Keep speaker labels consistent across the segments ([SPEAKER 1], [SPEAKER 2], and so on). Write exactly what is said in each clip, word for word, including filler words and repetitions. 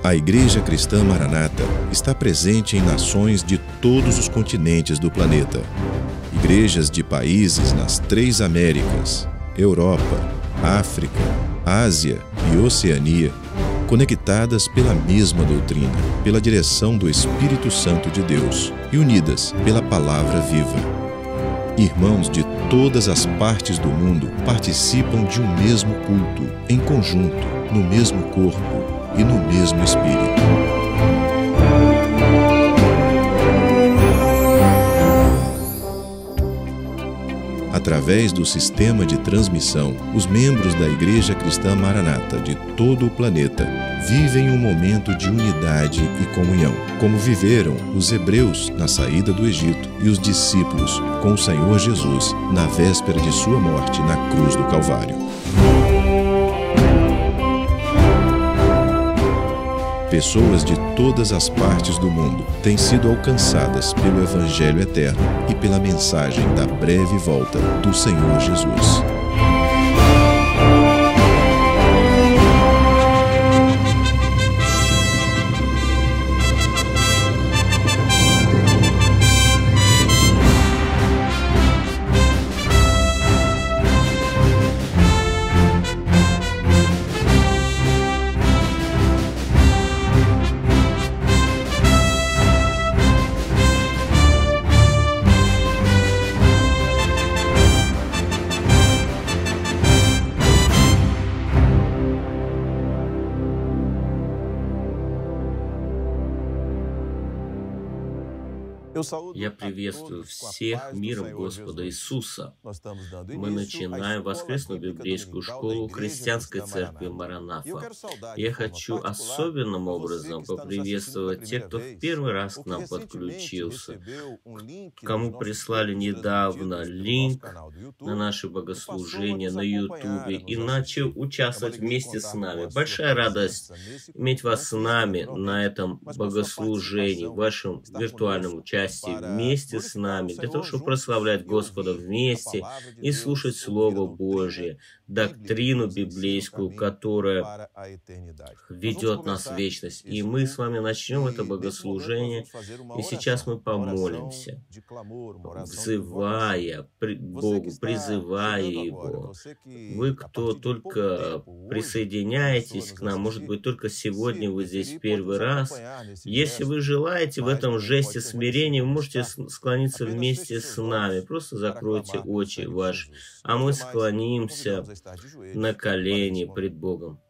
[SPEAKER 1] A Igreja Cristã Maranata está presente em nações de todos os continentes do planeta. Igrejas de países nas três Américas, Europa, África, Ásia e Oceania, conectadas pela mesma doutrina, pela direção do Espírito Santo de Deus e unidas pela Palavra viva. Irmãos de todas as partes do mundo participam de um mesmo culto, em conjunto, no mesmo corpo e no mesmo Espírito. Através do sistema de transmissão, os membros da Igreja Cristã Maranata de todo o planeta vivem um momento de unidade e comunhão, como viveram os hebreus na saída do Egito e os discípulos com o Senhor Jesus na véspera de sua morte na cruz do Calvário. Pessoas de todas as partes do mundo têm sido alcançadas pelo Evangelho eterno e pela mensagem da breve volta do Senhor Jesus.
[SPEAKER 2] Я приветствую всех миром Господа Иисуса. Мы начинаем воскресную библейскую школу Христианской Церкви Маранафа. Я хочу особенным образом поприветствовать тех, кто в первый раз к нам подключился, кому прислали недавно линк на наше богослужение на Ютубе и начал участвовать вместе с нами. Большая радость иметь вас с нами на этом богослужении, в вашем виртуальном участии вместе с нами, для того, чтобы прославлять Господа вместе и слушать Слово Божье, доктрину библейскую, которая ведет нас в вечность. И мы с вами начнем это богослужение, и сейчас мы помолимся, взывая Богу, призывая Его. Вы, кто только присоединяетесь к нам, может быть, только сегодня вы здесь в первый раз, если вы желаете в этом жесте смирения, вы можете склониться вместе с нами. Просто закройте очи ваши, а мы склонимся на колени пред Богом.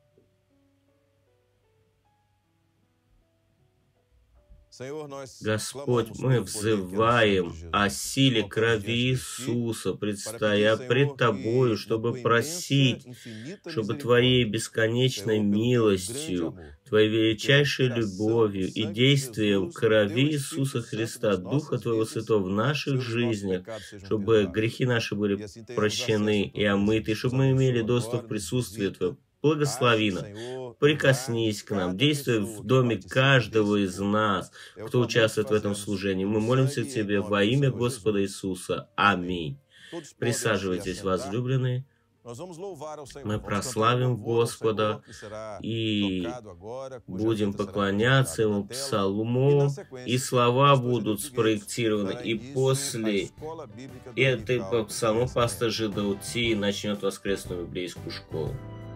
[SPEAKER 2] Господь, мы взываем о силе крови Иисуса, предстоя пред Тобою, чтобы просить, чтобы Твоей бесконечной милостью, Твоей величайшей любовью и действием крови Иисуса Христа, Духа Твоего Святого в наших жизнях, чтобы грехи наши были прощены и омыты, чтобы мы имели доступ к присутствию Твоему. Благослови нас, прикоснись к нам, действуй в доме каждого из нас, кто участвует в этом служении. Мы молимся к Тебе во имя Господа Иисуса. Аминь. Присаживайтесь, возлюбленные. Мы прославим Господа и будем поклоняться Ему псалмом, и слова будут спроектированы. И после этой псалма пастор Жидаути начнет воскресную библейскую школу.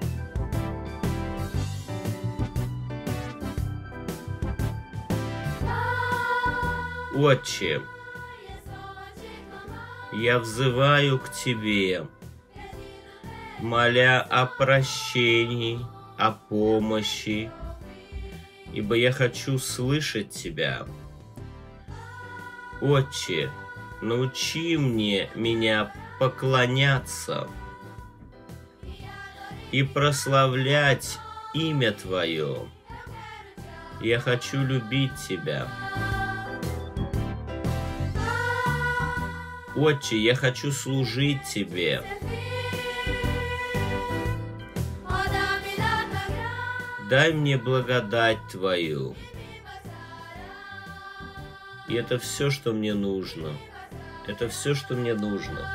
[SPEAKER 2] Отче, я взываю к Тебе, моля о прощении, о помощи, ибо я хочу слышать Тебя. Отче, научи мне меня поклоняться и прославлять имя Твое. Я хочу любить Тебя. Отче, я хочу служить Тебе. Дай мне благодать Твою. И это все, что мне нужно. Это все, что мне нужно.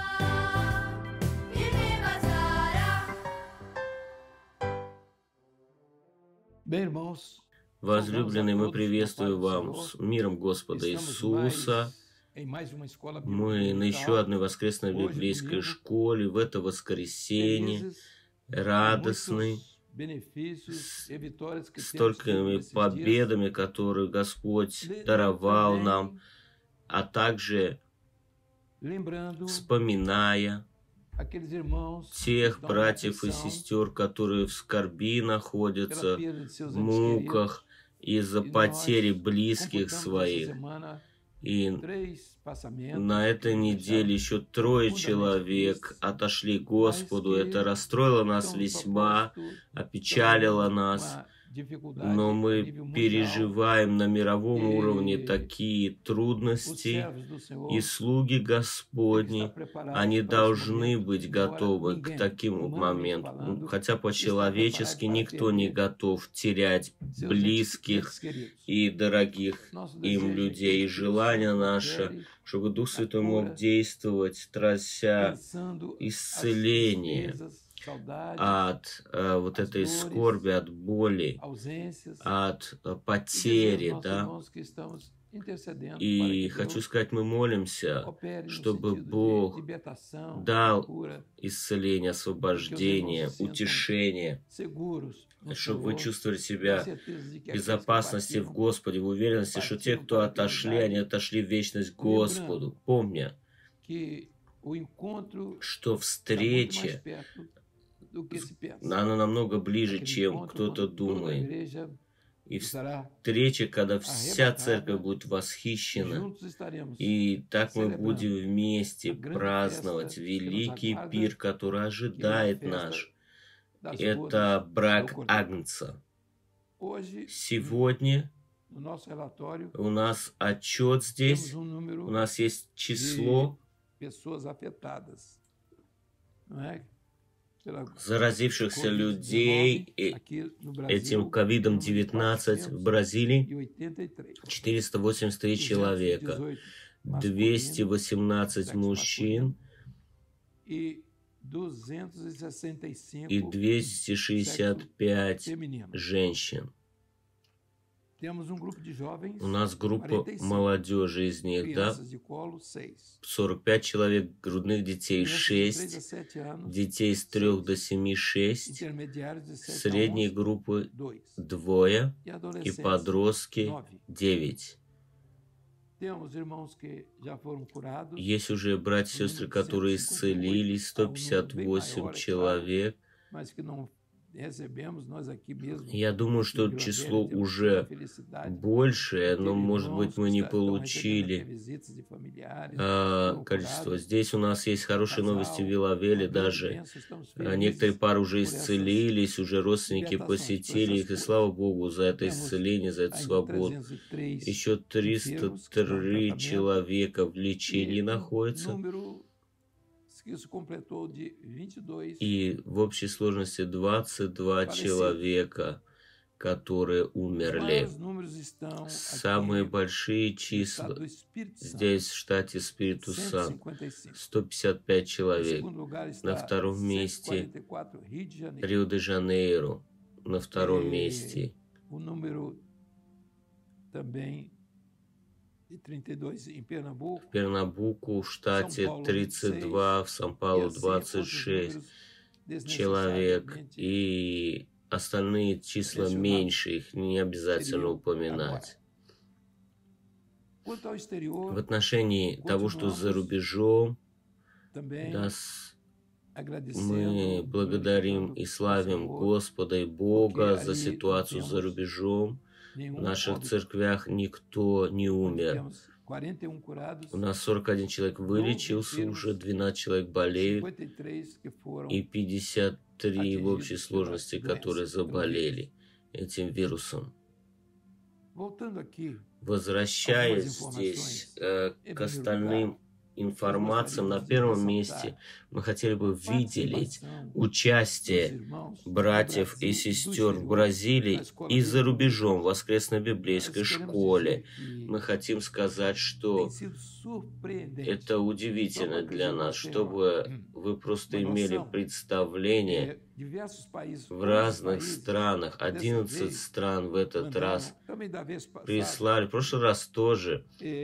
[SPEAKER 2] Возлюбленные, мы приветствуем вам с миром Господа Иисуса. Мы на еще одной воскресной библейской школе, в это воскресенье, радостны, с столькими победами, которые Господь даровал нам, а также вспоминая тех братьев и сестер, которые в скорби находятся, в муках из-за потери близких своих. И на этой неделе еще трое человек отошли к Господу. Это расстроило нас весьма, опечалило нас. Но мы переживаем на мировом уровне такие трудности, и слуги Господни, они должны быть готовы к таким моментам. Хотя по-человечески никто не готов терять близких и дорогих им людей. И желание наше, чтобы Дух Святой мог действовать, тратя исцеление от э, вот этой скорби, от боли, от э, потери, да. И хочу сказать, мы молимся, чтобы Бог дал исцеление, освобождение, утешение, чтобы вы чувствовали себя в безопасности в Господе, в уверенности, что те, кто отошли, они отошли в вечность к Господу, помня, что встреча, она намного ближе, чем кто-то думает. И встреча, когда вся церковь будет восхищена, и так мы будем вместе праздновать великий пир, который ожидает нас. Это брак Агнца. Сегодня у нас отчет здесь, у нас есть число заразившихся людей этим ковидом девятнадцать в Бразилии четыреста восемьдесят три человека, двести восемнадцать мужчин и двести шестьдесят пять женщин. У нас группа молодежи из них, да, сорок пять человек, грудных детей шесть, детей с трёх до семи шесть, средней группы двое и подростки девять. Есть уже братья и сестры, которые исцелились, сто пятьдесят восемь человек. Я думаю, что число уже большее, но, может быть, мы не получили а, количество. Здесь у нас есть хорошие новости в Вилавеле, даже а, некоторые пары уже исцелились, уже родственники посетили их, и слава Богу за это исцеление, за эту свободу. Еще триста три человека в лечении находятся. И в общей сложности двадцать два человека, которые умерли. Самые большие числа здесь, в штате Спириту Санту, сто пятьдесят пять человек. На втором месте Рио-де-Жанейро, на втором месте. В Пернамбуку, в штате тридцать два, в Сан-Паулу двадцать шесть человек, и остальные числа меньше, их не обязательно упоминать. В отношении того, что за рубежом, да, мы благодарим и славим Господа и Бога за ситуацию за рубежом. В наших церквях никто не умер. У нас сорок один человек вылечился уже, двенадцать человек болеют, и пятьдесят три в общей сложности, которые заболели этим вирусом. Возвращаясь здесь э, к остальным информация. На первом месте мы хотели бы видеть участие братьев и сестер в Бразилии и за рубежом в воскресной библейской школе. Мы хотим сказать, что это удивительно для нас, чтобы вы просто имели представление в разных странах. одиннадцать стран в этот раз прислали. В прошлый раз тоже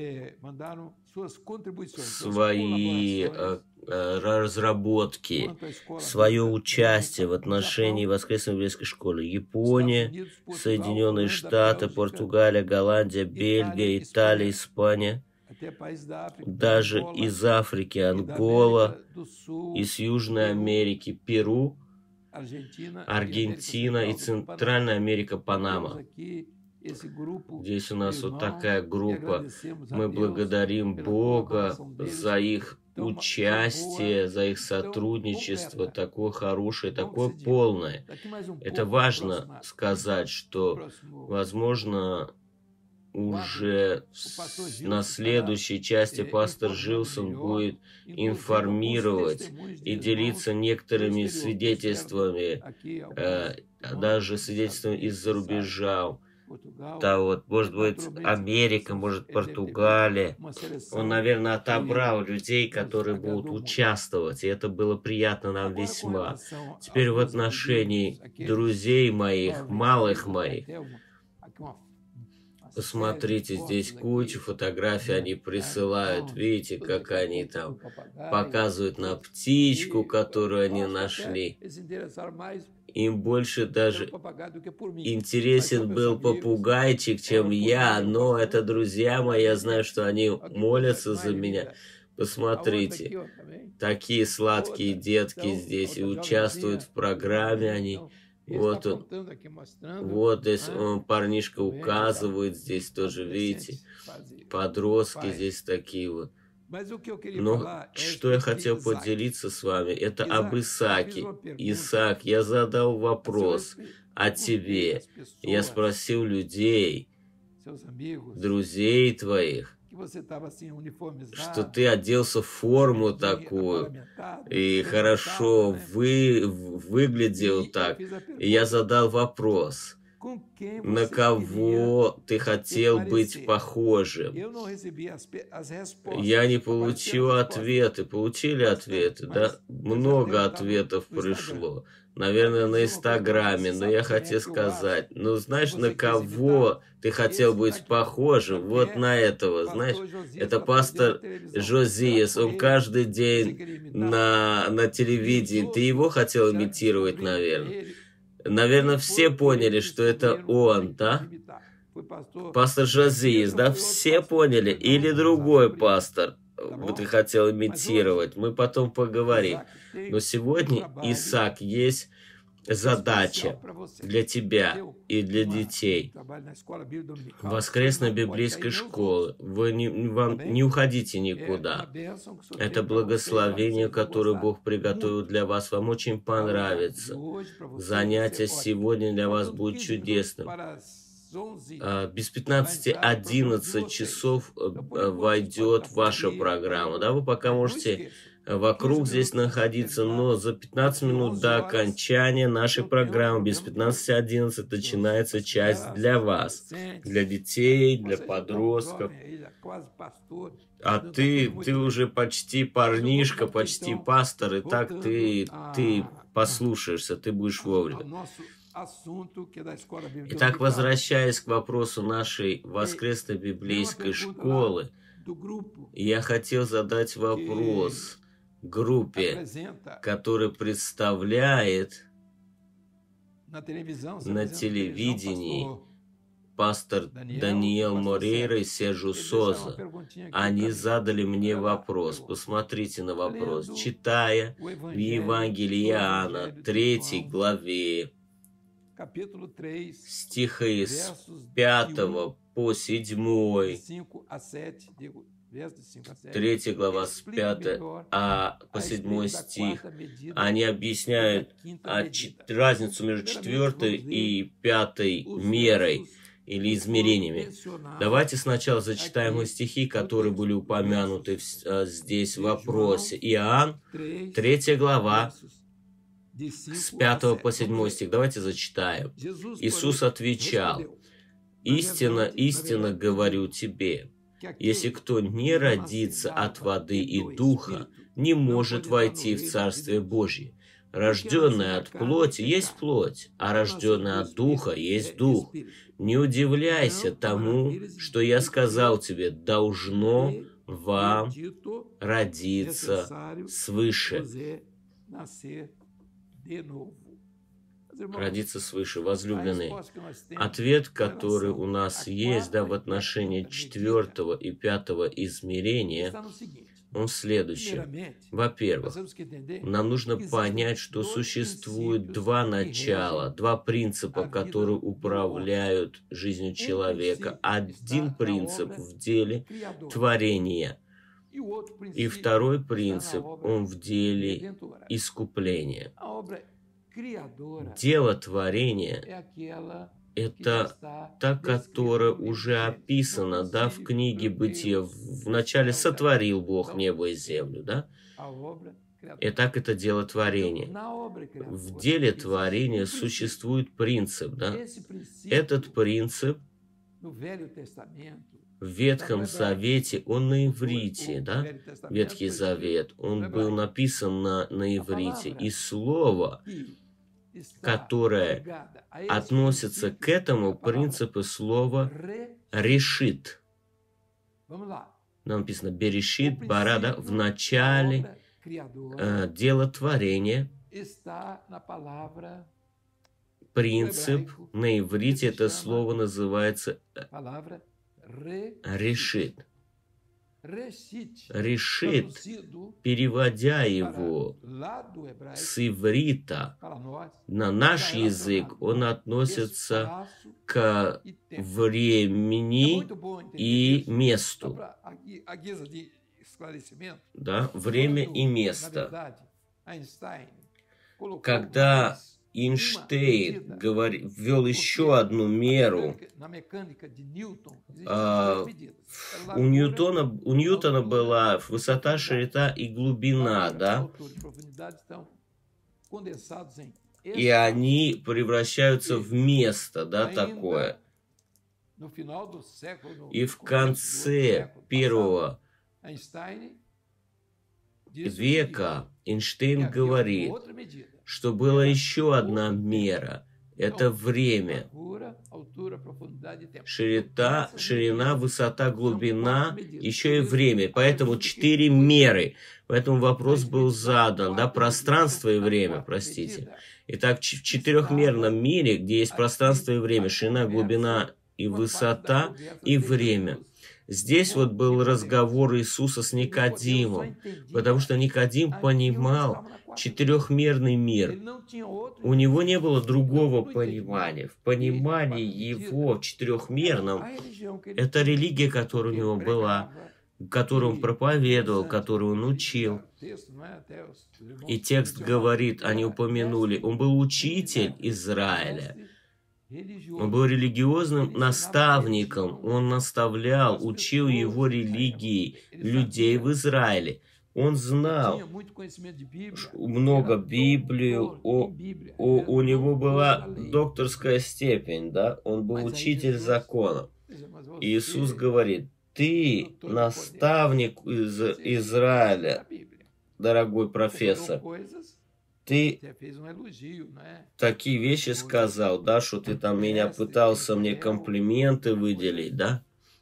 [SPEAKER 2] свои э, э, разработки, свое участие в отношении воскресной библейской школы. Япония, Соединенные Штаты, Португалия, Голландия, Бельгия, Италия, Испания. Даже из Африки Ангола, из Южной Америки Перу, Аргентина и Центральная Америка Панама. Здесь у нас вот такая группа. Мы благодарим Бога за их участие, за их сотрудничество, такое хорошее, такое полное. Это важно сказать, что, возможно, уже на следующей части пастор Жилсон будет информировать и делиться некоторыми свидетельствами, э, даже свидетельствами из-за рубежа. Да, вот, может быть, Америка, может, Португалия. Он, наверное, отобрал людей, которые будут участвовать, и это было приятно нам весьма. Теперь в отношении друзей моих, малых моих. Посмотрите, здесь кучу фотографий они присылают. Видите, как они там показывают на птичку, которую они нашли. Им больше даже интересен был попугайчик, чем я. Но это друзья мои, я знаю, что они молятся за меня. Посмотрите, такие сладкие детки здесь и участвуют в программе они. Вот он, вот здесь он, парнишка указывает, здесь тоже, видите, подростки здесь такие вот. Но что я хотел поделиться с вами, это об Исааке. Исаак, я задал вопрос о тебе. Я спросил людей, друзей твоих, что ты оделся в форму такую и хорошо вы, выглядел так. И я задал вопрос, на кого ты хотел быть похожим. Я не получил ответы. Получили ответы, да? Много ответов пришло. Наверное, на Инстаграме, но я хотел сказать, ну, знаешь, на кого ты хотел быть похожим? Вот на этого, знаешь, это пастор Жозиас, он каждый день на, на телевидении, ты его хотел имитировать, наверное? Наверное, все поняли, что это он, да? Пастор Жозиас, да? Все поняли? Или другой пастор? Ты хотел имитировать, мы потом поговорим. Но сегодня, Исаак, есть задача для тебя и для детей. Воскресной библейской школы. Вы не, вам, не уходите никуда. Это благословение, которое Бог приготовил для вас. Вам очень понравится. Занятие сегодня для вас будет чудесным. Без пятнадцати одиннадцать часов войдет ваша программа. Да, вы пока можете вокруг здесь находиться, но за пятнадцать минут до окончания нашей программы, без пятнадцати одиннадцать, начинается часть для вас, для детей, для подростков. А ты, ты уже почти парнишка, почти пастор, и так ты, ты послушаешься, ты будешь вовремя. Итак, возвращаясь к вопросу нашей воскресной библейской школы, я хотел задать вопрос группе, которая представляет на телевидении пастор Даниэл Морейра и Сержу Соза. Они задали мне вопрос. Посмотрите на вопрос. Читая в Евангелии Иоанна, третьей главе, стихи с пятого по седьмой, третья глава с пятого а по седьмой стих, они объясняют разницу между четвертой и пятой мерой. или измерениями. Давайте сначала зачитаем стихи, которые были упомянуты здесь в вопросе. Иоанн, третья глава, с пятого по седьмой стих. Давайте зачитаем. Иисус отвечал: «Истинно, истинно говорю тебе, если кто не родится от воды и духа, не может войти в Царствие Божье. Рожденное от плоти есть плоть, а рожденное от духа есть дух. Не удивляйся тому, что я сказал тебе, должно вам родиться свыше». Родиться свыше, возлюбленные. Ответ, который у нас есть, да, в отношении четвертого и пятого измерения, он следующий. Во-первых, нам нужно понять, что существует два начала, два принципа, которые управляют жизнью человека. Один принцип в деле творения, и второй принцип, он в деле искупления. Дело творения – это та, которая уже описана, да, в книге Бытия. Вначале сотворил Бог небо и землю, да? И так это дело творения. В деле творения существует принцип, да? Этот принцип в Ветхом Завете, он на иврите, да? Ветхий Завет, он был написан на, на иврите. И слово, которое относится к этому принципу, слово «решит». Нам написано «берешит», «бара», да? В начале э, дела творения. Принцип на иврите, это слово называется «решит». «Решит», переводя его с иврита на наш язык, он относится к времени и месту. Да, время и место. Когда Эйнштейн говори, ввел еще одну меру. А, у, Ньютона, у Ньютона была высота, широта и глубина, да? И они превращаются в место, да, такое. И в конце первого века Эйнштейн говорит, что была еще одна мера. Это время. Широта, ширина, высота, глубина, еще и время. Поэтому четыре меры. Поэтому вопрос был задан, да, пространство и время, простите. Итак, в четырехмерном мире, где есть пространство и время, ширина, глубина и высота, и время. Здесь вот был разговор Иисуса с Никодимом, потому что Никодим понимал четырехмерный мир. У него не было другого понимания. В понимании его в четырехмерном, это религия, которая у него была, которую он проповедовал, которую он учил. И текст говорит, они упомянули, он был учитель Израиля. Он был религиозным наставником, он наставлял, учил его религии людей в Израиле. Он знал много Библию, о, о, у него была докторская степень, да? Он был учитель закона. Иисус говорит, ты наставник из Израиля, дорогой профессор. Ты такие вещи сказал, да, что ты там меня пытался мне комплименты выделить, да?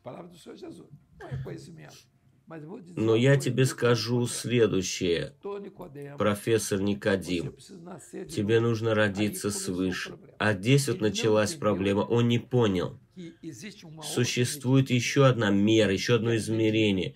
[SPEAKER 2] Но я тебе скажу следующее, профессор Никодим. Тебе нужно родиться свыше. А здесь вот началась проблема. Он не понял. Существует еще одна мера, еще одно измерение,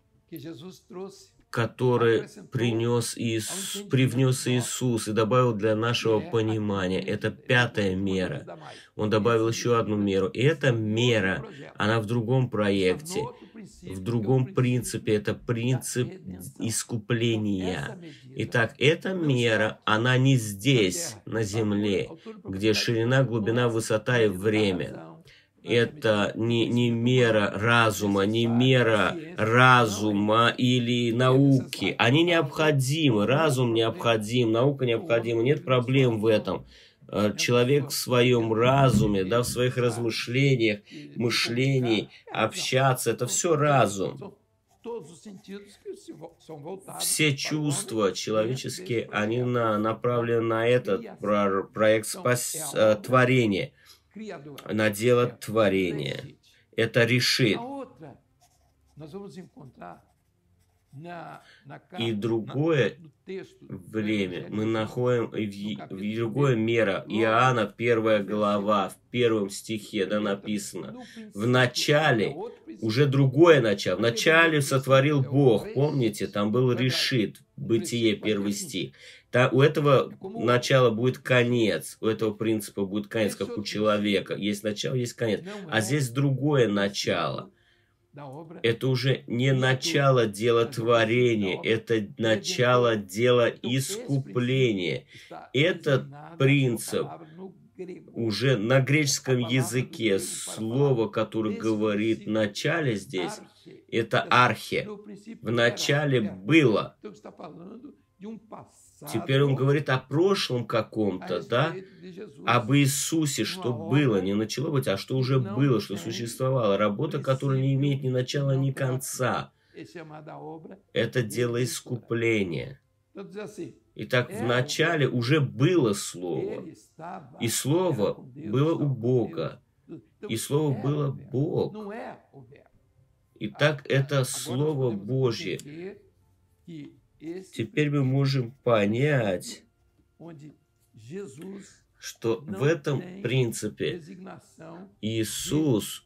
[SPEAKER 2] который принес Иисус, привнес Иисус и добавил для нашего понимания. Это пятая мера. Он добавил еще одну меру. И эта мера, она в другом проекте, в другом принципе. Это принцип искупления. Итак, эта мера, она не здесь, на земле, где ширина, глубина, высота и время. это не, не мера разума, не мера разума или науки. Они необходимы, разум необходим, наука необходима, нет проблем в этом. Человек в своем разуме, да, в своих размышлениях, мышлении, общаться, это все разум. Все чувства человеческие, они на, направлены на этот про, проект спас, э, творения, на дело творения. Это решит. И другое время мы находим, в другое мера, Иоанна, первая глава, в первом стихе, да, написано, в начале, уже другое начало, в начале сотворил Бог, помните, там был решит, Бытие, первый стих. Та, у этого начала будет конец, у этого принципа будет конец, как у человека, есть начало, есть конец, а здесь другое начало. Это уже не начало дела творения, это начало дела искупления. Этот принцип уже на греческом языке, слово, которое говорит в начале здесь, это архе. В начале было. Теперь он говорит о прошлом каком-то, да? Об Иисусе, что было, не начало быть, а что уже было, что существовало. Работа, которая не имеет ни начала, ни конца. Это дело искупления. Итак, в начале уже было Слово. И Слово было у Бога. И Слово было Бог. Итак, это Слово Божье. Теперь мы можем понять, что в этом принципе Иисус,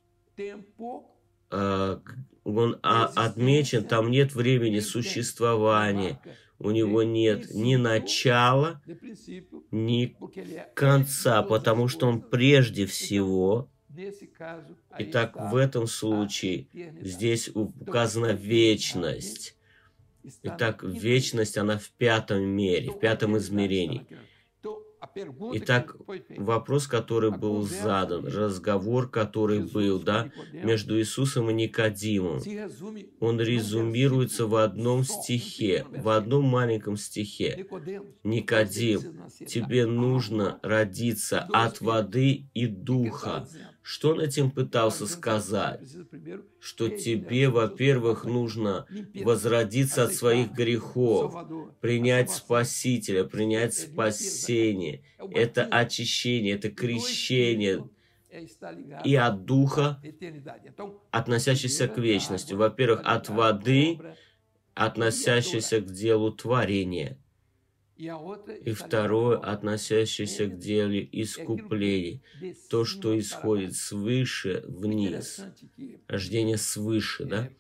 [SPEAKER 2] э, он отмечен, там нет времени существования, у него нет ни начала, ни конца, потому что он прежде всего. Итак, в этом случае здесь указана вечность. Итак, вечность, она в пятом мере, в пятом измерении. Итак, вопрос, который был задан, разговор, который был, да, между Иисусом и Никодимом, он резюмируется в одном стихе, в одном маленьком стихе. Никодим, тебе нужно родиться от воды и духа. Что он этим пытался сказать? Что тебе, во-первых, нужно возродиться от своих грехов, принять Спасителя, принять спасение. Это очищение, это крещение. И от духа, относящийся к вечности. Во-первых, от воды, относящийся к делу творения. И второе, относящееся к делу искупления. То, что исходит свыше вниз. Рождение свыше, да?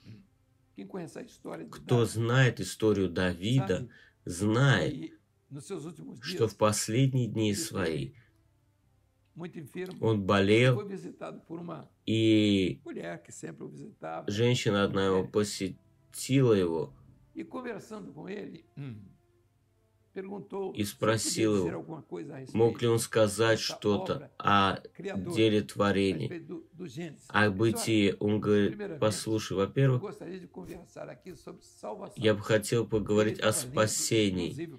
[SPEAKER 2] Кто знает историю Давида, знает, что в последние дни свои он болел, и женщина одна его посетила его, и спросил его, мог ли он сказать что-то о деле творения, о бытии. Он говорит, послушай, во-первых, я бы хотел поговорить о спасении.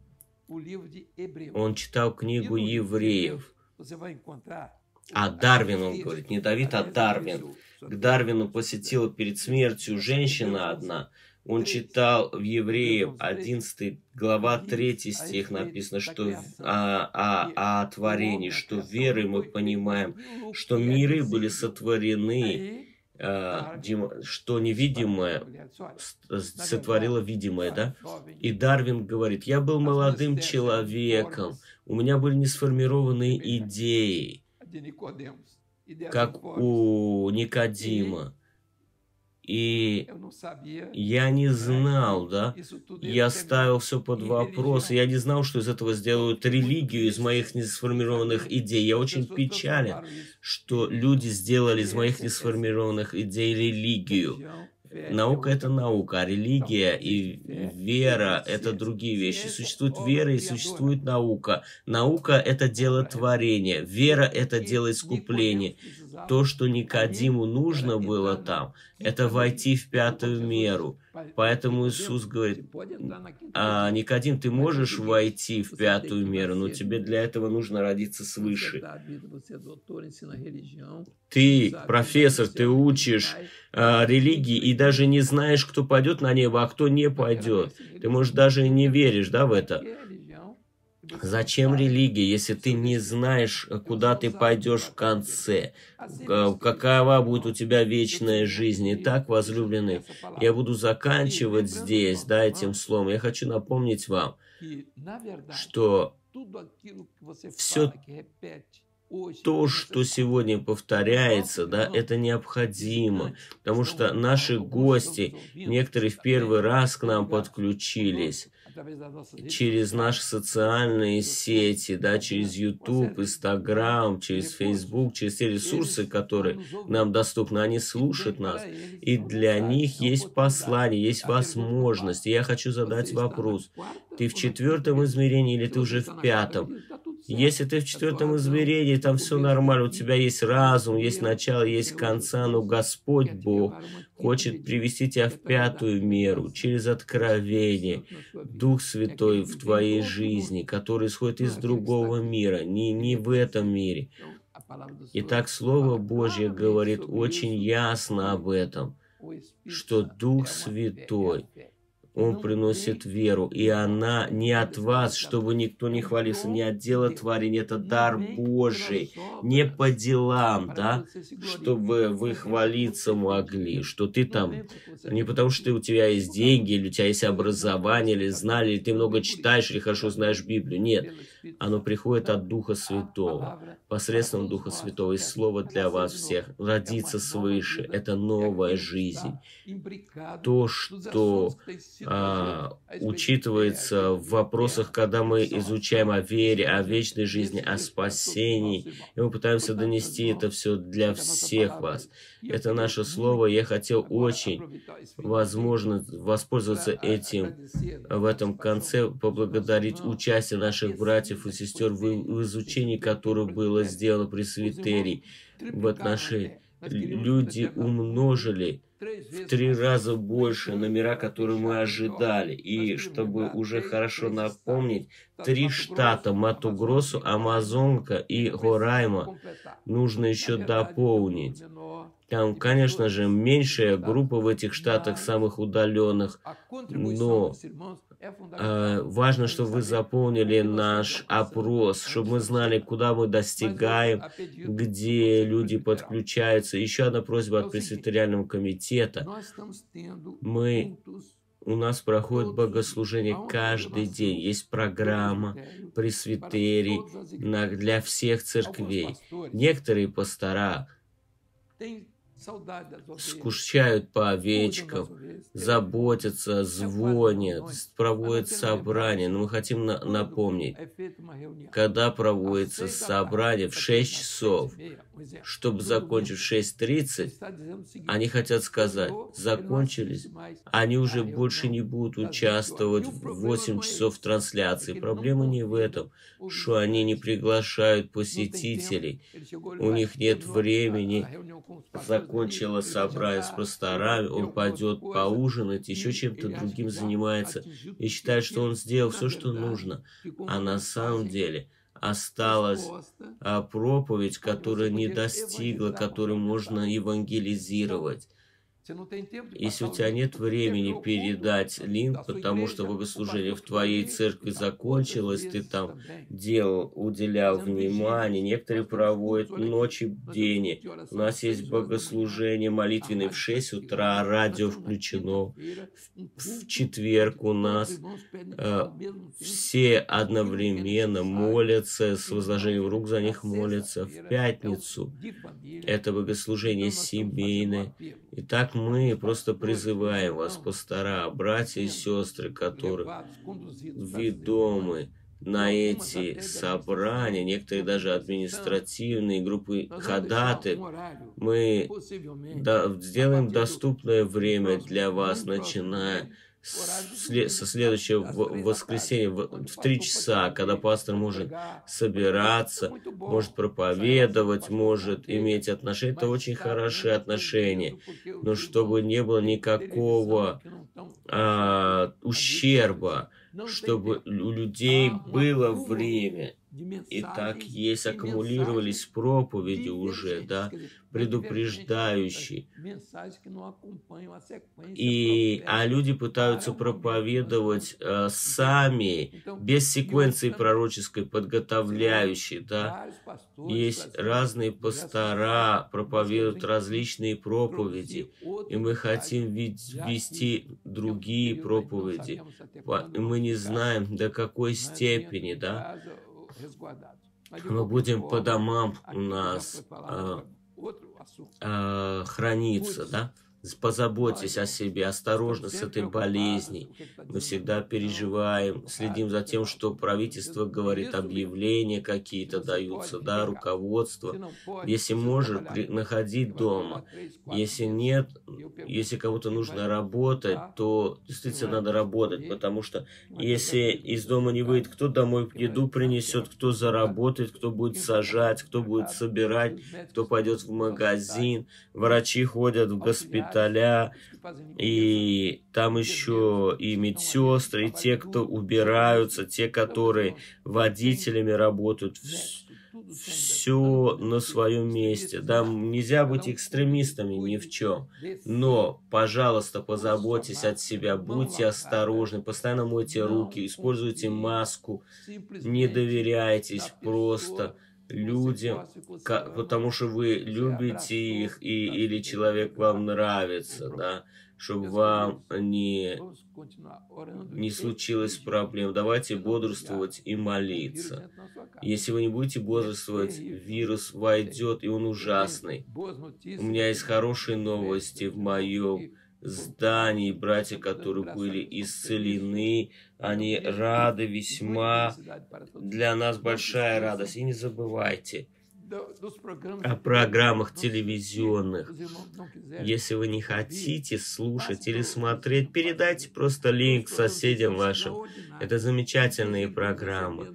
[SPEAKER 2] Он читал книгу Евреев. А Дарвин, он говорит, не Давид, а Дарвин. К Дарвину посетила перед смертью женщина одна. Он читал в Евреев одиннадцатой глава третий стих, написано, что о, о, о творении, что верой мы понимаем, что миры были сотворены, э, что невидимое сотворило видимое, да? И Дарвин говорит, я был молодым человеком, у меня были несформированные идеи, как у Никодима. И я не знал, да, я ставил все под вопрос, я не знал, что из этого сделают религию из моих несформированных идей. Я очень печален, что люди сделали из моих несформированных идей религию. Наука – это наука, а религия и вера – это другие вещи. Существует вера и существует наука. Наука – это дело творения, вера – это дело искупления. То, что Никодиму нужно было там, это войти в пятую меру. Поэтому Иисус говорит: а, Никодим, ты можешь войти в пятую меру, но тебе для этого нужно родиться свыше. Ты, профессор, ты учишь а, религии и даже не знаешь, кто пойдет на небо, а кто не пойдет. Ты, может, даже и не веришь, да, в это? Зачем религия, если ты не знаешь, куда ты пойдешь в конце? Какова будет у тебя вечная жизнь? Итак, возлюбленные, я буду заканчивать здесь, да, этим словом. Я хочу напомнить вам, что все то, что сегодня повторяется, да, это необходимо, потому что наши гости, некоторые в первый раз к нам подключились через наши социальные сети, да, через YouTube, Instagram, через Facebook, через те ресурсы, которые нам доступны, они слушают нас, и для них есть послание, есть возможность. И я хочу задать вопрос: ты в четвертом измерении или ты уже в пятом? Если ты в четвертом измерении, там все нормально, у тебя есть разум, есть начало, есть конца, но Господь Бог хочет привести тебя в пятую меру, через откровение, Дух Святой в твоей жизни, который исходит из другого мира, не, не в этом мире. Итак, Слово Божье говорит очень ясно об этом, что Дух Святой, Он приносит веру, и она не от вас, чтобы никто не хвалился, не от дела творения, это дар Божий, не по делам, да, чтобы вы хвалиться могли, что ты там, не потому что у тебя есть деньги, или у тебя есть образование, или знали, или ты много читаешь, или хорошо знаешь Библию, нет, оно приходит от Духа Святого, посредством Духа Святого, и Слово для вас всех, родиться свыше, это новая жизнь, то, что а, учитывается в вопросах, когда мы изучаем о вере, о вечной жизни, о спасении, и мы пытаемся донести это все для всех вас. Это наше слово, я хотел очень, возможно, воспользоваться этим в этом конце, поблагодарить участие наших братьев и сестер в, в изучении, которое было сделано при Свитерии в отношении. Люди умножили в три раза больше номера, которые мы ожидали. И чтобы уже хорошо напомнить, три штата Мату-Гросу, Амазонка и Горайма нужно еще дополнить. Там, конечно же, меньшая группа в этих штатах, самых удаленных, но э, важно, чтобы вы заполнили наш опрос, чтобы мы знали, куда мы достигаем, где люди подключаются. Еще одна просьба от Пресвитериального комитета. Мы... У нас проходит богослужение каждый день. Есть программа пресвитерий для всех церквей. Некоторые пастора скучают по овечкам, заботятся, звонят, проводят собрания. Но мы хотим на напомнить, когда проводится собрание в шесть часов, чтобы закончить в шесть тридцать, они хотят сказать: закончились. Они уже больше не будут участвовать в восемь часов в трансляции. Проблема не в этом, что они не приглашают посетителей, у них нет времени. Закончилось собрание с пасторами, он пойдет поужинать, еще чем-то другим занимается и считает, что он сделал все, что нужно. А на самом деле осталась а, проповедь, которая не достигла, которую можно евангелизировать. Если у тебя нет времени передать линк, потому что богослужение в твоей церкви закончилось, ты там делал, уделял внимание, некоторые проводят ночи, дни. У нас есть богослужение молитвенное в шесть утра, радио включено. В четверг у нас э, все одновременно молятся, с возложением рук за них молятся. В пятницу это богослужение семейное. Итак, мы просто призываем вас, пастора, братья и сестры, которые ведомы на эти собрания, некоторые даже административные группы ходатаев, мы до, сделаем доступное время для вас, начиная со следующего воскресенья в три часа, когда пастор может собираться, может проповедовать, может иметь отношения. Это очень хорошие отношения. Но чтобы не было никакого а, ущерба, чтобы у людей было время. И так есть, аккумулировались проповеди уже, да, предупреждающие. И, а люди пытаются проповедовать э, сами, без секвенции пророческой, подготовляющей, да. Есть разные пастора, проповедуют различные проповеди, и мы хотим вести другие проповеди, и мы не знаем, до какой степени, да, мы будем по домам у нас а, а, храниться, да? Позаботьтесь о себе, осторожно с этой болезнью. Мы всегда переживаем, следим за тем, что правительство говорит, объявления какие-то даются, да, руководство. Если может, находить дома. Если нет, если кому-то нужно работать, то действительно надо работать, потому что если из дома не выйдет, кто домой еду принесет, кто заработает, кто будет сажать, кто будет собирать, кто пойдет в магазин, врачи ходят в госпиталь, и там еще и медсестры, и те, кто убираются, те, которые водителями работают, все на своем месте. Да, нельзя быть экстремистами ни в чем, но, пожалуйста, позаботьтесь от себя, будьте осторожны, постоянно мойте руки, используйте маску, не доверяйтесь просто людям, потому что вы любите их, и, или человек вам нравится, да, чтобы вам не, не случилось проблем. Давайте бодрствовать и молиться. Если вы не будете бодрствовать, вирус войдет, и он ужасный. У меня есть хорошие новости в моем здании, братья, которые были исцелены, они рады весьма, для нас большая радость. И не забывайте о программах телевизионных. Если вы не хотите слушать или смотреть, передайте просто линк соседям вашим. Это замечательные программы.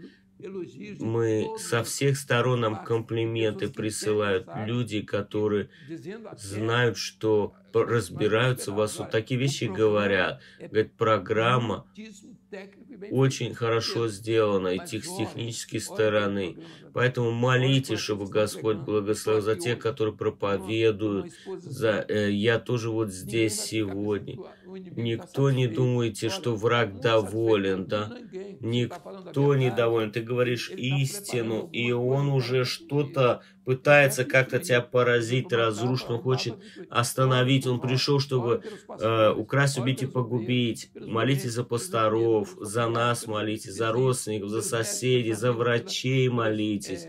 [SPEAKER 2] Мы со всех сторон нам комплименты присылают люди, которые знают, что разбираются в вас. Вот такие вещи говорят. Говорят, программа очень хорошо сделана и с технической стороны. Поэтому молитесь, чтобы Господь благословил за тех, которые проповедуют. За, э, я тоже вот здесь сегодня. Никто не думайте, что враг доволен, да? Никто не доволен. Ты говоришь истину, и он уже что-то пытается как-то тебя поразить, разрушить, он хочет остановить. Он пришел, чтобы э, украсть, убить и погубить. Молитесь за пасторов, за нас молитесь, за родственников, за соседей, за врачей молитесь.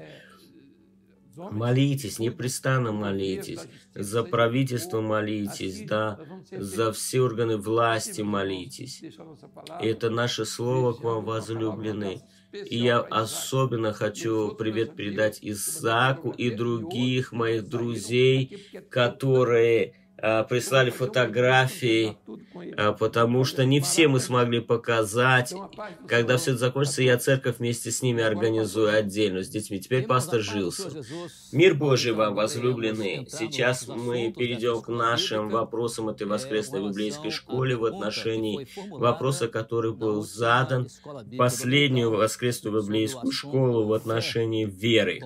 [SPEAKER 2] Молитесь, непрестанно молитесь, за правительство молитесь, да, за все органы власти молитесь. И это наше слово к вам, возлюбленные. И я особенно хочу привет передать Исааку и других моих друзей, которые а, прислали фотографии, а, потому что не все мы смогли показать. Когда все это закончится, я церковь вместе с ними организую отдельно, с детьми. Теперь пастор Жилсон. Мир Божий вам, возлюбленные. Сейчас мы перейдем к нашим вопросам этой воскресной библейской школе в отношении вопроса, который был задан в последнюю воскресную библейскую школу в отношении веры.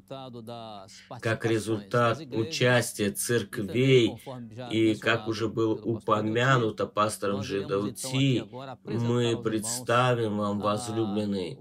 [SPEAKER 2] Как результат участия церквей и, как уже было упомянуто пастором Жидаути, мы представим вам, возлюбленные,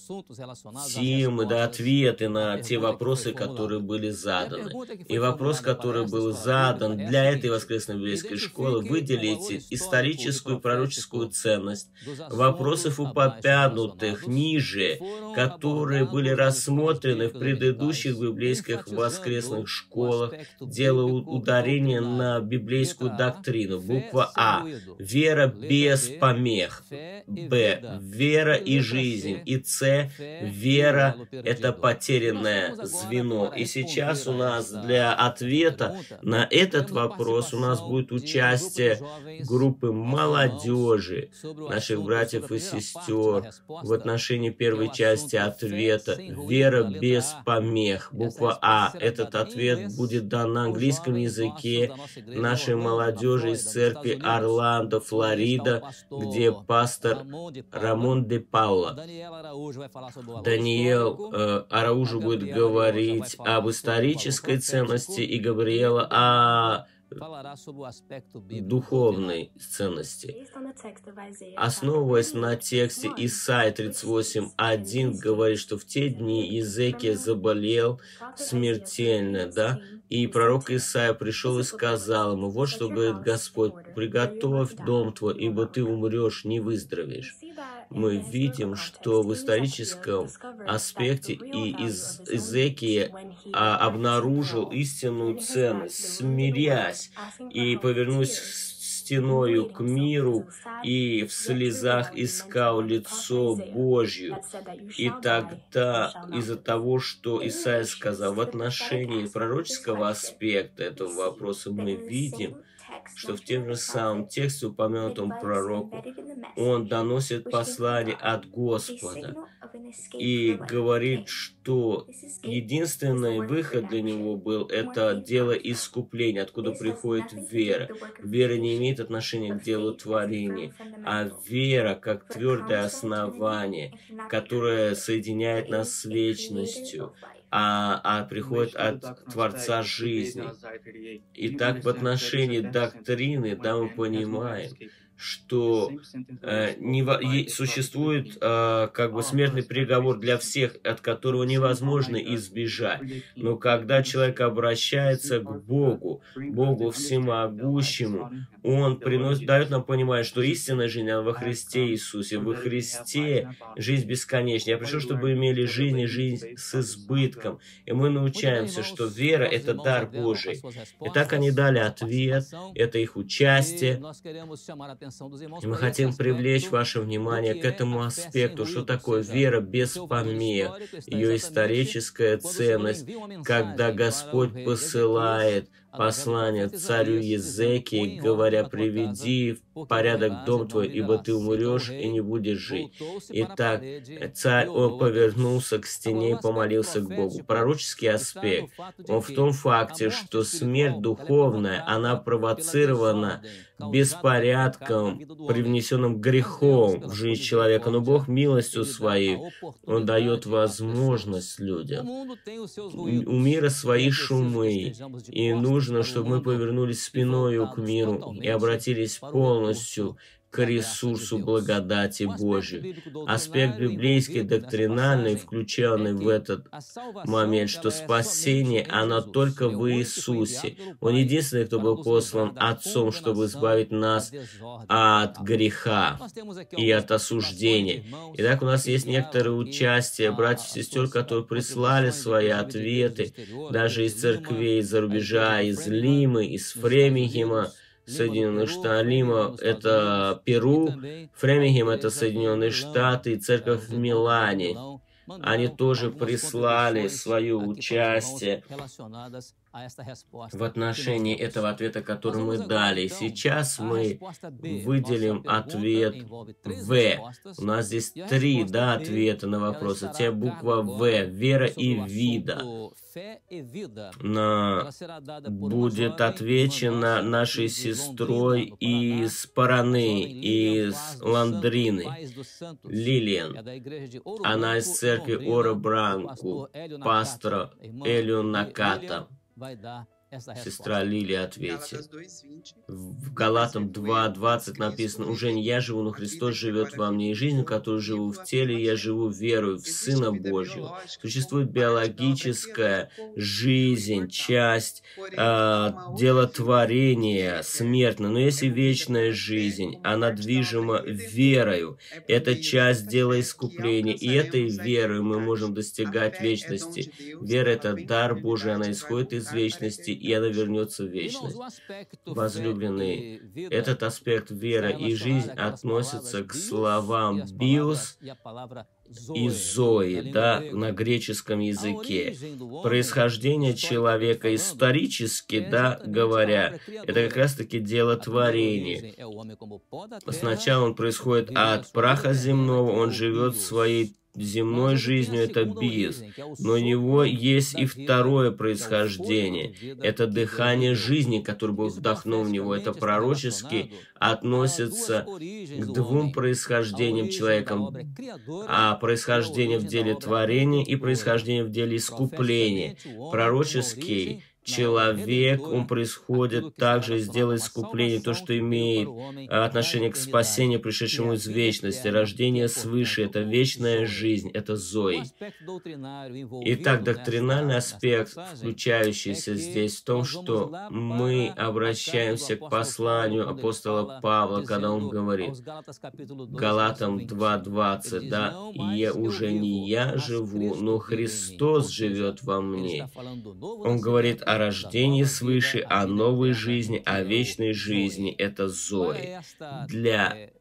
[SPEAKER 2] темы, да, ответы на те вопросы, которые были заданы. И вопрос, который был задан для этой воскресной библейской школы, выделите историческую и пророческую ценность вопросов упомянутых ниже, которые были рассмотрены в предыдущих библейских воскресных школах, делая ударение на на библейскую доктрину. Буква А. Вера без помех. Б. Вера и жизнь. И С. Вера – это потерянное звено. И сейчас у нас для ответа на этот вопрос у нас будет участие группы молодежи, наших братьев и сестер, в отношении первой части ответа. Вера без помех. Буква А. Этот ответ будет дан на английском языке нашей молодежи из церкви Орландо, Флорида, где пастор Рамон де Паула. Даниэл э, Араужо будет говорить об исторической ценности и Габриэла о духовной ценности. Основываясь на тексте Исайя тридцать восемь один, говорит, что в те дни Иезекия заболел смертельно, да, и пророк Исайя пришел и сказал ему: вот что говорит Господь: приготовь дом твой, ибо ты умрешь, не выздоровеешь. Мы видим, что в историческом аспекте и из Иезекия а, обнаружил истинную ценность, смирясь и повернусь стеною к миру, и в слезах искал лицо Божье. И тогда из-за того, что Исайя сказал в отношении пророческого аспекта этого вопроса, мы видим, что в тем же самом тексте, упомянутом пророку, он доносит послание от Господа и говорит, что единственный выход для него был – это дело искупления, откуда приходит вера. Вера не имеет отношения к делу творения, а вера как твердое основание, которое соединяет нас с вечностью, а, а приходит от Творца жизни. Итак, в отношении доктрины, да, мы понимаем, что э, не, существует э, как бы смертный приговор для всех, от которого невозможно избежать. Но когда человек обращается к Богу, Богу всемогущему, Он приносит, дает нам понимание, что истинная жизнь во Христе Иисусе, во Христе жизнь бесконечна. Я пришел, чтобы вы имели жизнь и жизнь с избытком. И мы научаемся, что вера – это дар Божий. Итак, они дали ответ, это их участие. И мы хотим привлечь ваше внимание к этому аспекту, что такое вера без помех, ее историческая ценность, когда Господь посылает послание царю Иезекии, говоря: приведи в порядок дом твой, ибо ты умрешь и не будешь жить. Итак, царь, он повернулся к стене и помолился к Богу. Пророческий аспект, он в том факте, что смерть духовная, она провоцирована беспорядком, привнесенным грехом в жизнь человека. Но Бог милостью своей, Он дает возможность людям. У мира свои шумы, и нужно, чтобы мы повернулись спиною к миру и обратились полностью к ресурсу благодати Божьей. Аспект библейский, доктринальный, включенный в этот момент, что спасение, оно только в Иисусе. Он единственный, кто был послан Отцом, чтобы избавить нас от греха и от осуждения. Итак, у нас есть некоторые участия братьев и сестер, которые прислали свои ответы, даже из церквей из-за рубежа, из Лимы, из Фремингема, Соединенных Штатов. Лима – это Перу, Фремингем – это Соединенные Штаты, и церковь в Милане. Они тоже прислали свое участие в отношении этого ответа, который мы дали. Сейчас мы выделим ответ В. У нас здесь три, да, ответа на вопросы. Те буква В. Вера и вида. На... Будет отвечено нашей сестрой из Параны, из Ландрины, Лилиан. Она из церкви Ора Бранку, пастора Элио Наката. Сестра Лилия ответит. В Галатам два двадцать написано: «Уже не я живу, но Христос живет во мне, и жизнь, которую живу в теле, я живу верою в Сына Божьего». Существует биологическая жизнь, часть э, делотворения, смертная, но есть и вечная жизнь, она движима верою. Это часть дела искупления, и этой верой мы можем достигать вечности. Вера – это дар Божий, она исходит из вечности, и она вернется в вечность. Возлюбленные, этот аспект веры и жизнь относится к словам «биос» и «зои», да, на греческом языке. Происхождение человека исторически, да, говоря, это как раз-таки дело творения. Сначала он происходит от праха земного, он живет своей земной жизнью, это биос, но у него есть и второе происхождение, это дыхание жизни, которое Бог вдохнул в него, это пророчески относится к двум происхождениям человека, а происхождение в деле творения и происхождение в деле искупления. Пророческий человек, он происходит также из дела искупления, то, что имеет отношение к спасению, пришедшему из вечности. Рождение свыше – это вечная жизнь, это зои. Итак, доктринальный аспект, включающийся здесь, в том, что мы обращаемся к посланию апостола Павла, когда он говорит, Галатам два двадцать, да, «И уже не я живу, но Христос живет во мне». Он говорит о рождении свыше, о новой жизни, о вечной жизни. Это зои. Для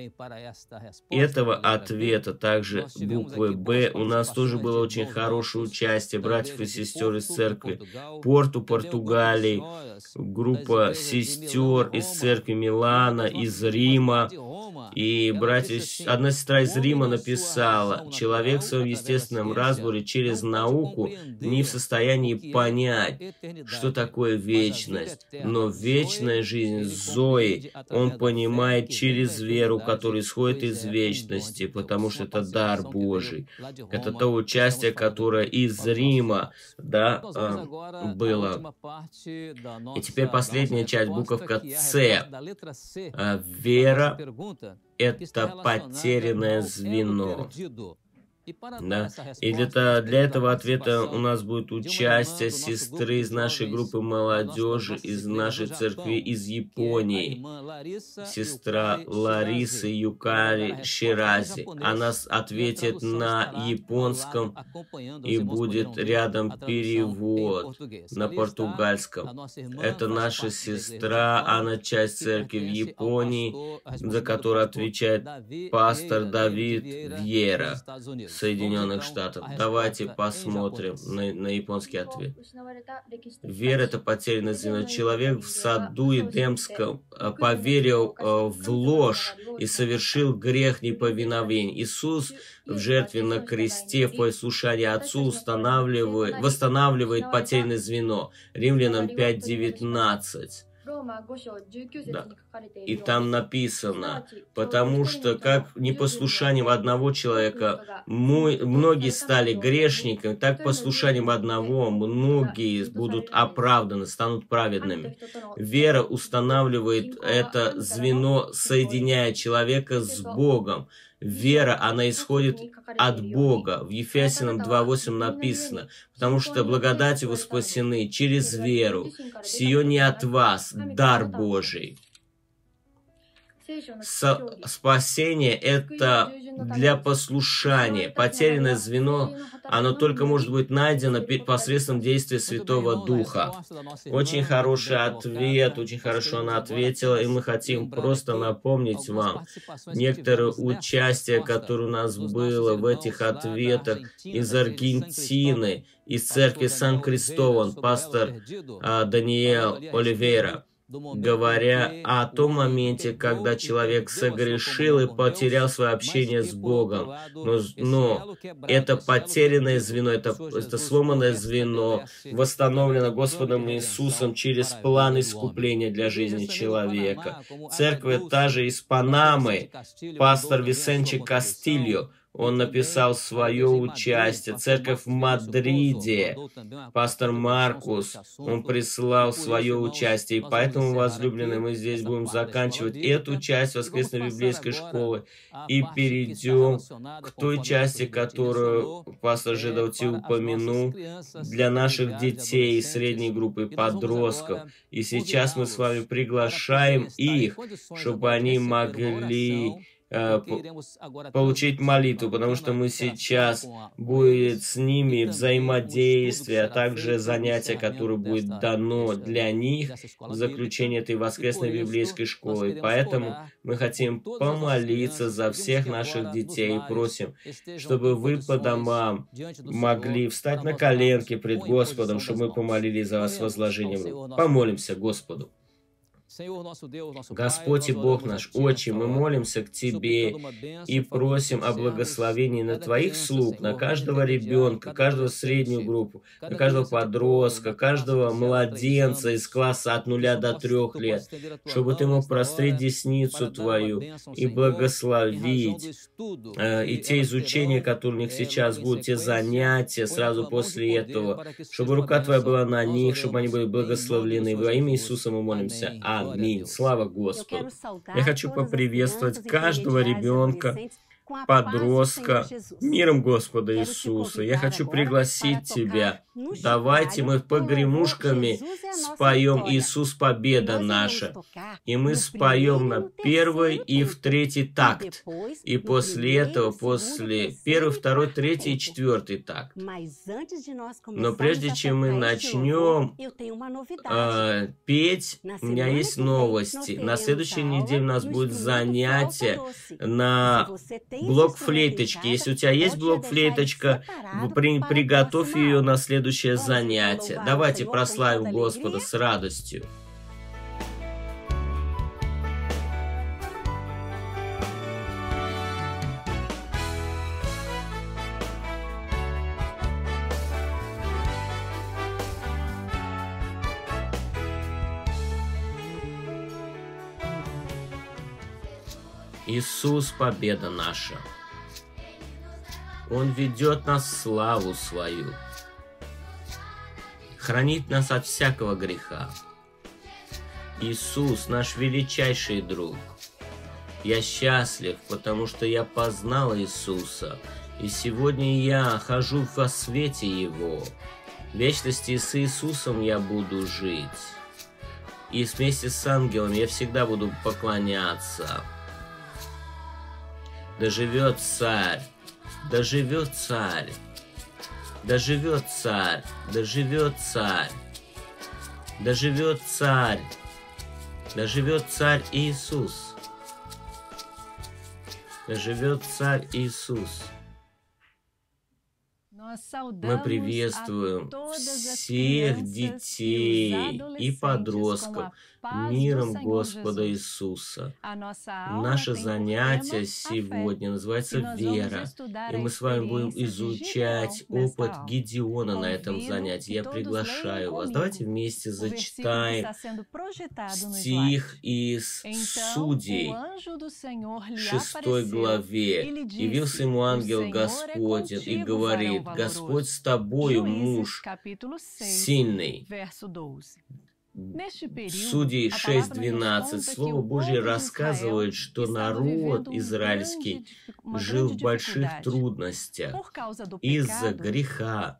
[SPEAKER 2] этого ответа также буквы «Б» у нас тоже было очень хорошее участие братьев и сестер из церкви Порту, Португалии, группа сестер из церкви Милана, из Рима. И братья, одна сестра из Рима написала, человек в своем естественном разборе через науку не в состоянии понять, что такое вечность. Но вечная жизнь Зои он понимает через веру, которая исходит из вечности, потому что это дар Божий. Это то участие, которое из Рима, да, было. И теперь последняя часть, буковка «С». Вера – это потерянное звено. Да. И для, для этого ответа у нас будет участие сестры из нашей группы молодежи, из нашей церкви из Японии, сестра Лариса Юкари Ширази. Она ответит на японском, и будет рядом перевод на португальском. Это наша сестра, она часть церкви в Японии, за которую отвечает пастор Давид Вьера, Соединенных Штатов. Давайте посмотрим на, на японский ответ. Вера – это потерянное звено. Человек в саду Эдемском поверил в ложь и совершил грех неповиновения. Иисус в жертве на кресте в послушании Отцу устанавливает, восстанавливает потерянное звено. Римлянам пять девятнадцать. Да. И там написано, потому что как непослушанием одного человека мы, многие стали грешниками, так послушанием одного многие будут оправданы, станут праведными. Вера устанавливает это звено, соединяя человека с Богом. Вера, она исходит от Бога. В Ефесянам два восемь написано, потому что благодатью вы спасены через веру. Сие не от вас, дар Божий. С спасение – это для послушания. Потерянное звено, оно только может быть найдено посредством действия Святого Духа. Очень хороший ответ, очень хорошо она ответила, и мы хотим просто напомнить вам некоторые участия, которое у нас было в этих ответах из Аргентины, из церкви Сан-Кристован, пастор а, Даниэл Оливейра, говоря о том моменте, когда человек согрешил и потерял свое общение с Богом. Но, но это потерянное звено, это, это сломанное звено восстановлено Господом Иисусом через план искупления для жизни человека. Церковь та же из Панамы, пастор Висенче Кастильо, он написал свое участие. Церковь в Мадриде, пастор Маркус, он прислал свое участие. И поэтому, возлюбленные, мы здесь будем заканчивать эту часть воскресной библейской школы и перейдем к той части, которую пастор Жидаути упомянул, для наших детей из средней группы подростков. И сейчас мы с вами приглашаем их, чтобы они могли э, получить молитву, потому что мы сейчас будет с ними взаимодействие, а также занятие, которое будет дано для них в заключение этой воскресной библейской школы. Поэтому мы хотим помолиться за всех наших детей и просим, чтобы вы по домам могли встать на коленки пред Господом, чтобы мы помолились за вас с возложением рук. Помолимся Господу. Господь и Бог наш, Отче, мы молимся к Тебе и просим о благословении на Твоих слуг, на каждого ребенка, каждого среднюю группу, на каждого подростка, каждого младенца из класса от нуля до трех лет, чтобы Ты мог простреть десницу Твою и благословить э, и те изучения, которые у них сейчас будут, те занятия сразу после этого, чтобы рука Твоя была на них, чтобы они были благословлены. Во имя Иисуса мы молимся. Аминь. Слава Господу. Я хочу поприветствовать каждого ребенка, подростка миром Господа Иисуса. Я хочу пригласить тебя. Давайте мы погремушками споем «Иисус, победа наша». И мы споем на первый и в третий такт. И после этого, после первый, второй, третий и четвертый такт. Но прежде чем мы начнем э, петь, у меня есть новости. На следующей неделе у нас будет занятие на блок-флейточки. Если у тебя есть блок-флейточка, при, приготовь ее на следующее занятие. Давайте прославим Господа с радостью. Иисус, победа наша. Он ведет нас в славу свою, хранит нас от всякого греха. Иисус, наш величайший друг. Я счастлив, потому что я познал Иисуса, и сегодня я хожу во свете Его. В вечности с Иисусом я буду жить, и вместе с ангелом я всегда буду поклоняться. Да живет царь, да живет царь, да живет царь, да живет царь, да живет царь, да живет царь Иисус, да живет царь Иисус. Мы приветствуем всех детей и подростков миром Господа Иисуса. Наше занятие сегодня называется «Вера», и мы с вами будем изучать опыт Гедеона на этом занятии. Я приглашаю вас. Давайте вместе зачитаем стих из Судей, шестой главе. «Явился ему ангел Господень и говорит: Господь с тобою, муж сильный». Судей шесть двенадцать. Слово Божье рассказывает, что народ израильский жил в больших трудностях из-за греха.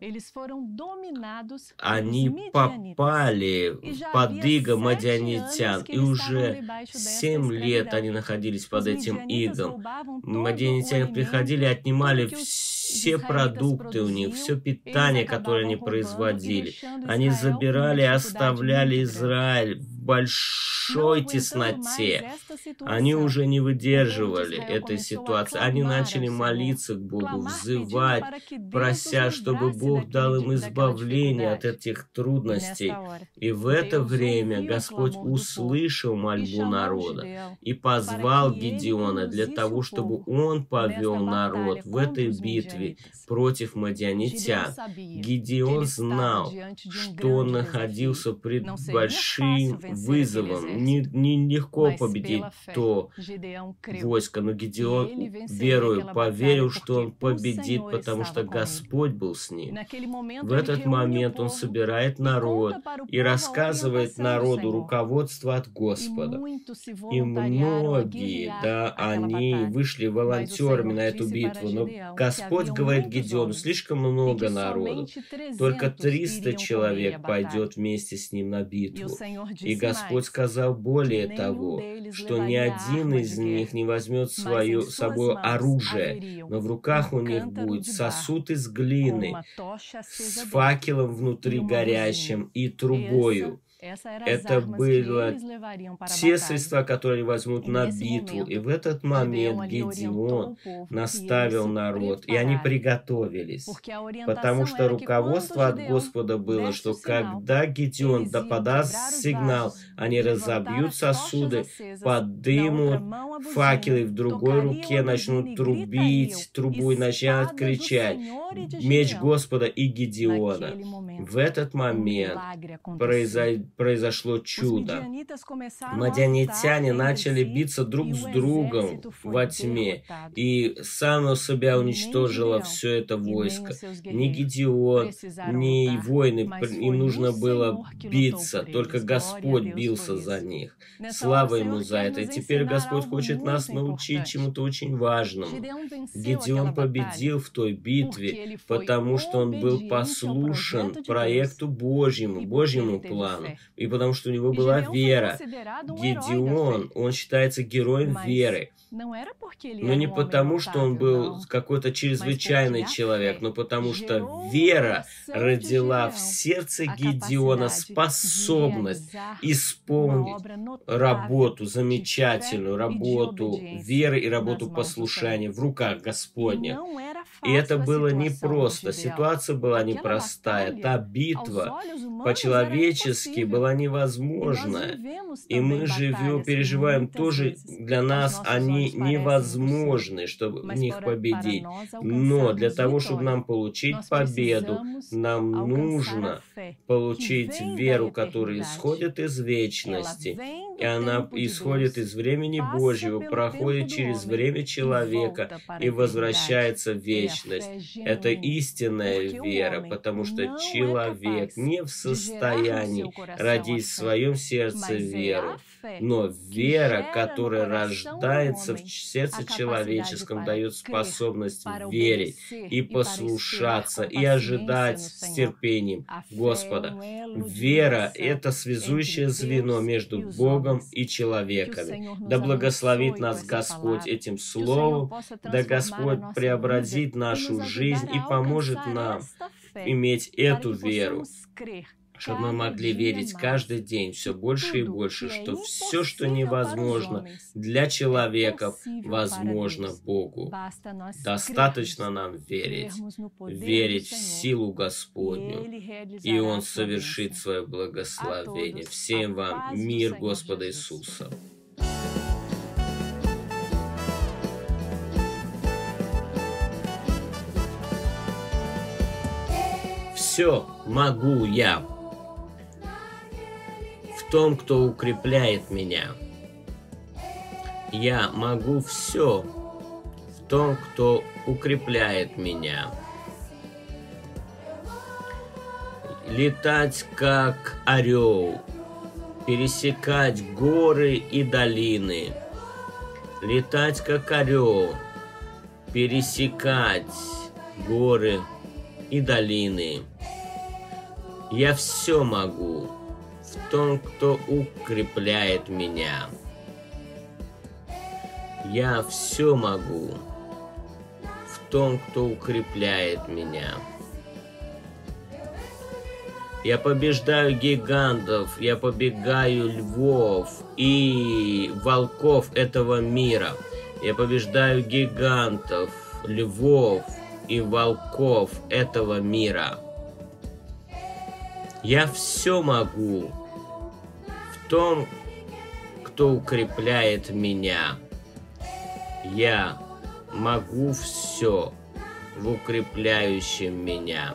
[SPEAKER 2] Они попали под иго мадианитян, и уже семь лет они находились под этим игом. Мадианитяне приходили и отнимали все продукты у них, все питание, которое они производили. Они забирали и оставляли Израиль в большой тесноте. Они уже не выдерживали этой ситуации. Они начали молиться к Богу, взывать, прося, чтобы Бог дал им избавление от этих трудностей. И в это время Господь услышал мольбу народа и позвал Гедеона для того, чтобы он повел народ в этой битве против мадианитян. Гедеон знал, что он находился пред большим вызовом. Не, не легко победить то войско, но Гедеон, веруя, поверил, что он победит, потому что Господь был с ним. В этот момент он собирает народ и рассказывает народу руководство от Господа. И многие, да, они вышли волонтерами на эту битву, но Господь говорит Гедеону: слишком много народу, только триста человек пойдет вместе с ним на битву. И Господь сказал более того, что ни один из них не возьмет свое, с собой оружие, но в руках у них будет сосуд из глины с факелом внутри горящим и трубою. Это были те средства, которые возьмут на битву. И в этот момент Гедеон наставил народ, и они приготовились. Потому что руководство от Господа было, что когда Гедеон да подаст сигнал, они разобьют сосуды, подымут факелы, в другой руке начнут трубить трубу и начнут кричать: «Меч Господа и Гедеона». В этот момент произойдет произошло чудо. Мадианитяне начали биться друг с другом во тьме, и само себя уничтожило все это войско. Ни Гедеон, ни воины, им нужно было биться, только Господь бился за них. Слава Ему за это. И теперь Господь хочет нас научить чему-то очень важному. Гедеон победил в той битве, потому что он был послушен проекту Божьему, Божьему плану. И потому что у него была вера. Гедеон, он считается героем веры. Но не потому, что он был какой-то чрезвычайный человек, но потому что вера родила в сердце Гедеона способность исполнить работу, замечательную работу веры и работу послушания в руках Господних. И это было непросто, ситуация была непростая, та битва по-человечески была невозможная. И мы живем, переживаем тоже, для нас они невозможны, чтобы в них победить. Но для того, чтобы нам получить победу, нам нужно получить веру, которая исходит из вечности. И она исходит из времени Божьего, проходит через время человека и возвращается в вечность. Это истинная вера, потому что человек не в состоянии родить в своем сердце веру. Но вера, которая рождается в сердце человеческом, дает способность верить и послушаться, и ожидать с терпением Господа. Вера – это связующее звено между Богом и человеками. Да благословит нас Господь этим словом, да Господь преобразит нашу жизнь и поможет нам иметь эту веру, чтобы мы могли верить каждый день все больше и больше, что все, что невозможно для человека, возможно Богу. Достаточно нам верить, верить в силу Господню, и Он совершит свое благословение. Всем вам мир Господа Иисуса. Все могу я в том, кто укрепляет меня. Я могу все в том, кто укрепляет меня. Летать как орел, пересекать горы и долины. Летать как орел, пересекать горы и долины. Я все могу в том, кто укрепляет меня. Я все могу в том, кто укрепляет меня. Я побеждаю гигантов, я побегаю львов и волков этого мира. Я побеждаю гигантов, львов и волков этого мира. Я все могу в том, кто укрепляет меня. Я могу все в укрепляющем меня.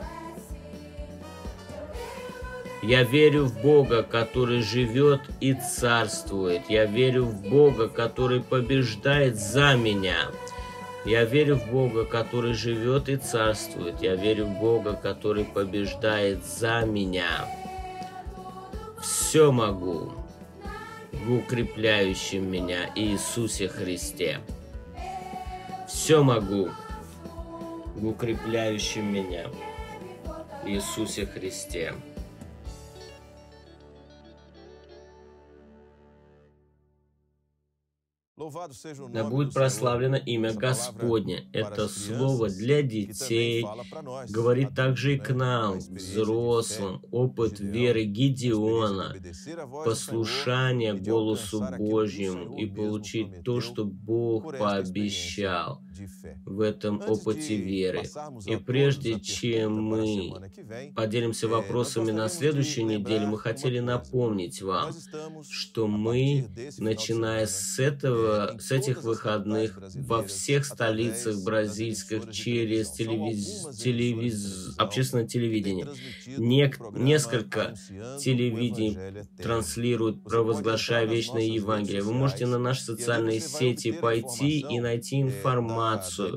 [SPEAKER 2] Я верю в Бога, который живет и царствует. Я верю в Бога, который побеждает за меня. Я верю в Бога, который живет и царствует. Я верю в Бога, который побеждает за меня. Все могу в укрепляющем меня Иисусе Христе. Все могу в укрепляющем меня Иисусе Христе. Да будет прославлено имя Господне. Это слово для детей говорит также и к нам, взрослым, опыт веры Гедеона, послушание голосу Божьему и получить то, что Бог пообещал в этом опыте веры. И прежде чем мы поделимся вопросами на следующей неделе, мы хотели напомнить вам, что мы, начиная с этого, с этих выходных, во всех столицах бразильских через телевиз... телевиз... общественное телевидение, не... несколько телевидений транслируют, провозглашая вечное Евангелие. Вы можете на наши социальные сети пойти и найти информацию,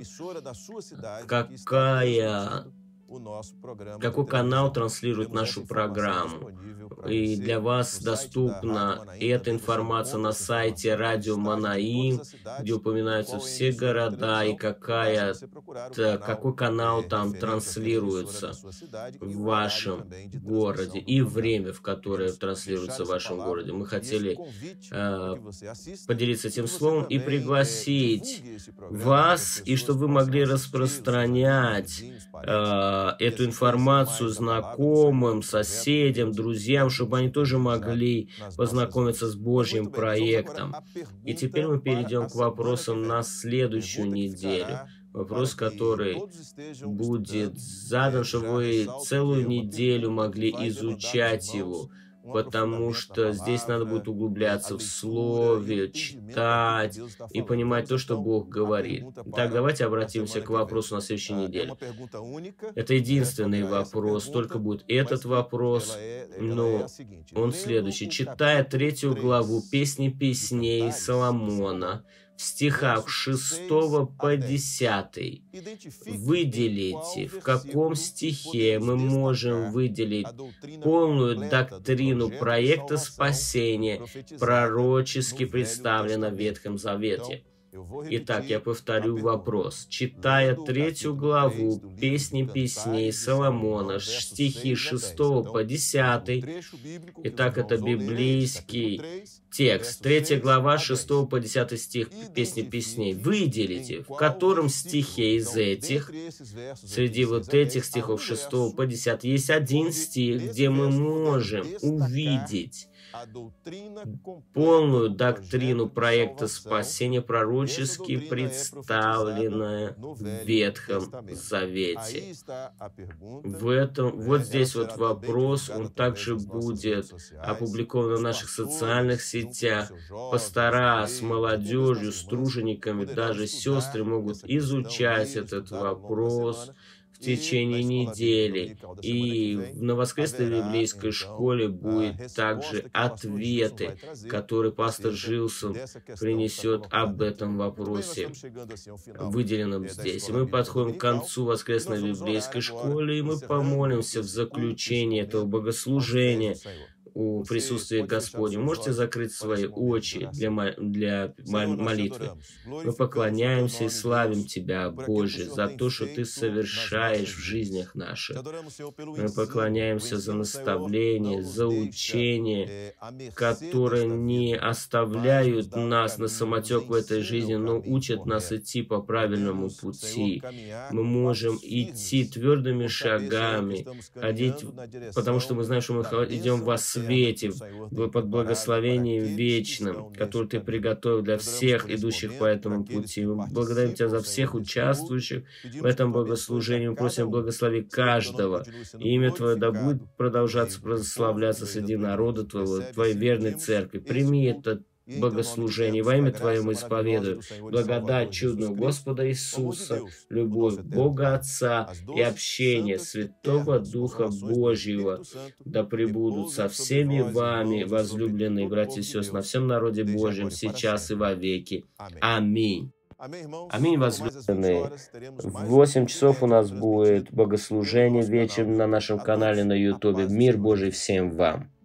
[SPEAKER 2] какая, какой канал транслирует нашу программу. И для вас доступна эта информация на сайте Радио Манаим, где упоминаются все города и какая, какой канал там транслируется в вашем городе и время, в которое транслируется в вашем городе. Мы хотели э, поделиться этим словом и пригласить вас, и чтобы вы могли распространять э, эту информацию знакомым, соседям, друзьям, чтобы они тоже могли познакомиться с Божьим проектом. И теперь мы перейдем к вопросам на следующую неделю. Вопрос, который будет задан, чтобы вы целую неделю могли изучать его, потому что здесь надо будет углубляться в слове, читать и понимать то, что Бог говорит. Итак, давайте обратимся к вопросу на следующей неделе. Это единственный вопрос, только будет этот вопрос, но он следующий. Читая третью главу «Песни песней» Соломона, в стихах шестого по десятый выделите, в каком стихе мы можем выделить полную доктрину проекта спасения, пророчески представлена в Ветхом Завете. Итак, я повторю вопрос. Читая третью главу «Песни песней» Соломона, стихи шестого по десятый, итак, это библейский текст, третья глава, шестого по десятый стих «Песни песней». Выделите, в котором стихе из этих, среди вот этих стихов шестого по десятый, есть один стих, где мы можем увидеть полную доктрину проекта спасения, пророчески представленная в Ветхом Завете. В этом, вот здесь вот вопрос, он также будет опубликован в наших социальных сетях. Пастора с молодежью, с тружениками, даже сестры могут изучать этот вопрос в течение недели. И на воскресной библейской школе будет также ответы, которые пастор Жилсон принесет об этом вопросе, выделенном здесь. И мы подходим к концу воскресной библейской школы, и мы помолимся в заключении этого богослужения у присутствия Господня. Можете закрыть свои очи для, для молитвы. Мы поклоняемся и славим Тебя, Боже, за то, что Ты совершаешь в жизнях наших. Мы поклоняемся за наставление, за учение, которые не оставляют нас на самотек в этой жизни, но учат нас идти по правильному пути. Мы можем идти твердыми шагами, ходить, потому что мы знаем, что мы идем во свете, под благословением вечным, которое Ты приготовил для всех, идущих по этому пути. Мы благодарим Тебя за всех участвующих в этом богослужении. Мы просим, благослови каждого. И имя Твое да будет продолжаться прославляться среди народа Твоего, Твоей верной церкви. Прими это богослужение. Во имя Твое мы исповедуем благодать чудную Господа Иисуса, любовь Бога Отца и общение Святого Духа Божьего да пребудут со всеми вами, возлюбленные братья и сестры, на всем народе Божьем, сейчас и во веки. Аминь. Аминь, возлюбленные. В восемь часов у нас будет богослужение вечером на нашем канале на Ютубе. Мир Божий всем вам.